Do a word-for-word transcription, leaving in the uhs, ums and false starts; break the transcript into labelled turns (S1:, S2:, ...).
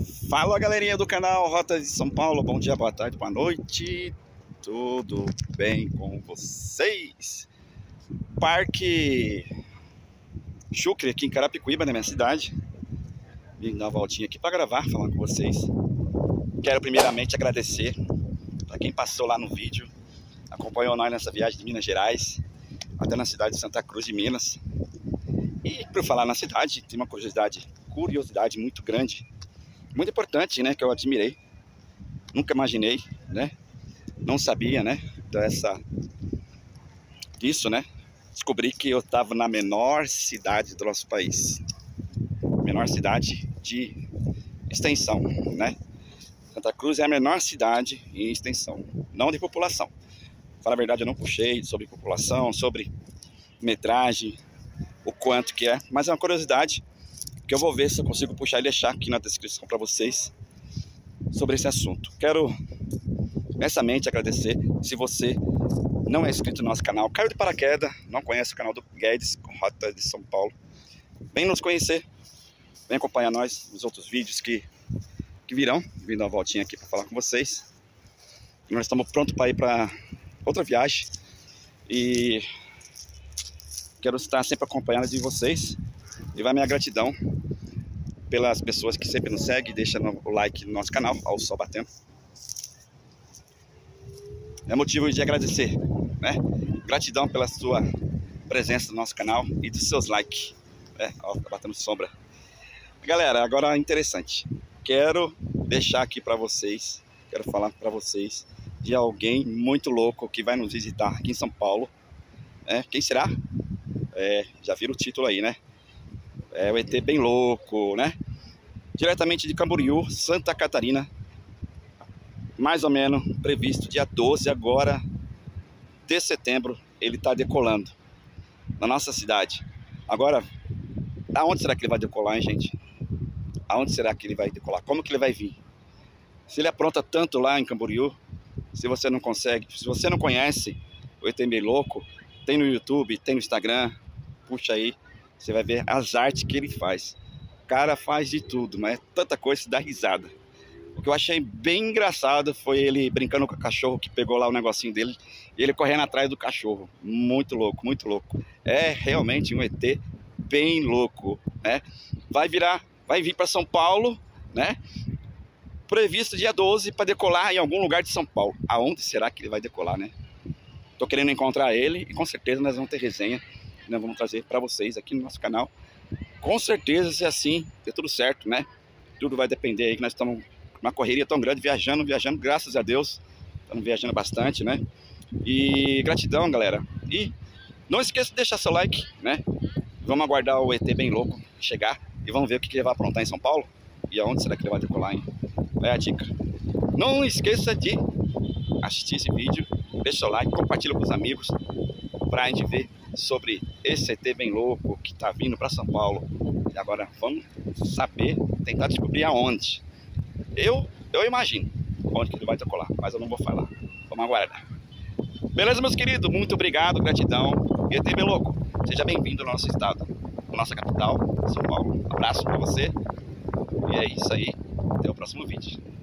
S1: Fala, galerinha do canal Rota de São Paulo, bom dia, boa tarde, boa noite, tudo bem com vocês? Parque Chucre aqui em Carapicuíba, na minha cidade. Vim dar uma voltinha aqui para gravar, falar com vocês. Quero primeiramente agradecer para quem passou lá no vídeo, acompanhou nós nessa viagem de Minas Gerais, até na cidade de Santa Cruz de Minas. E por falar na cidade, tem uma curiosidade, curiosidade muito grande, muito importante, né, que eu admirei, nunca imaginei, né, não sabia, né, dessa, disso, né, descobri que eu estava na menor cidade do nosso país, menor cidade de extensão, né, Santa Cruz é a menor cidade em extensão, não de população. Para a verdade, eu não puxei sobre população, sobre metragem, o quanto que é, mas é uma curiosidade que eu vou ver se eu consigo puxar e deixar aqui na descrição para vocês sobre esse assunto. Quero imensamente agradecer. Se você não é inscrito no nosso canal, caiu de paraquedas, não conhece o canal do Guedes, Rota de São Paulo, vem nos conhecer, vem acompanhar nós nos outros vídeos que, que virão, vindo uma voltinha aqui para falar com vocês. Nós estamos prontos para ir para outra viagem e quero estar sempre acompanhando de vocês. E vai minha gratidão pelas pessoas que sempre nos seguem, deixam o like no nosso canal, ao sol batendo. É motivo de agradecer, né? Gratidão pela sua presença no nosso canal e dos seus likes, né? Ó, tá batendo sombra. Galera, agora é interessante. Quero deixar aqui para vocês, quero falar para vocês de alguém muito louco que vai nos visitar aqui em São Paulo. É, quem será? É, já viram o título aí, né? É o E T bem louco, né? Diretamente de Camboriú, Santa Catarina. Mais ou menos previsto dia doze agora de setembro. Ele está decolando na nossa cidade. Agora, aonde será que ele vai decolar, hein, gente? Aonde será que ele vai decolar? Como que ele vai vir? Se ele apronta tanto lá em Camboriú, se você não consegue, se você não conhece o E T bem louco, tem no YouTube, tem no Instagram, puxa aí. Você vai ver as artes que ele faz. O cara faz de tudo, mas é tanta coisa que dá risada. O que eu achei bem engraçado foi ele brincando com o cachorro que pegou lá o negocinho dele e ele correndo atrás do cachorro. Muito louco, muito louco. É realmente um E T bem louco, né? Vai virar, vai vir para São Paulo, né? Previsto dia doze para decolar em algum lugar de São Paulo. Aonde será que ele vai decolar, né? Tô querendo encontrar ele e com certeza nós vamos ter resenha. Nós vamos trazer para vocês aqui no nosso canal. Com certeza, se assim, der tudo certo, né? Tudo vai depender aí, que nós estamos numa correria tão grande, viajando, viajando, graças a Deus. Estamos viajando bastante, né? E gratidão, galera. E não esqueça de deixar seu like, né? Vamos aguardar o E T bem louco chegar e vamos ver o que ele vai aprontar em São Paulo. E aonde será que ele vai decolar, hein? É a dica. Não esqueça de assistir esse vídeo, deixa seu like, compartilha com os amigos para a gente ver sobre esse E T bem louco que está vindo para São Paulo. E agora vamos saber, tentar descobrir aonde. Eu, eu imagino onde que ele vai decolar, mas eu não vou falar. Vamos aguardar. Beleza, meus queridos? Muito obrigado, gratidão. E E T bem louco, seja bem-vindo ao nosso estado, à nossa capital, São Paulo. Abraço para você. E é isso aí. Até o próximo vídeo.